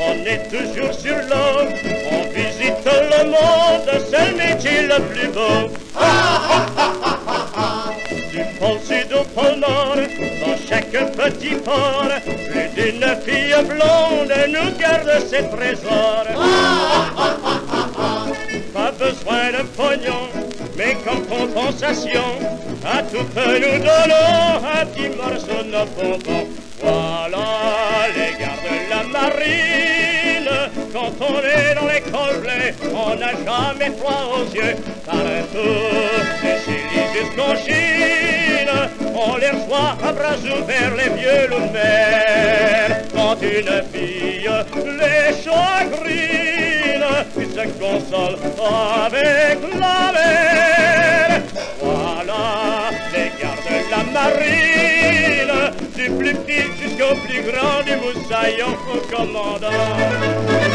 on est toujours sur l'eau, on visite le monde, c'est le métier le plus beau. Du pôle sud au pôle nord, dans chaque petit port, plus d'une fille blonde nous garde ses trésors. Pas besoin de pognon, mais comme compensation, à toutes nous donnons un petit morceau de nos bonbons. Voilà les gars de la marine, quand on est dans les collets, on n'a jamais froid aux yeux. Partout, des Chili jusqu'en Chine, on les reçoit à bras ouverts, les vieux loups de mer. Quand une fille les chagrine, ils se consolent avec la mer. Voilà les gars de la marine, du plus petit jusqu'au plus grand, du moussaillon au commandant.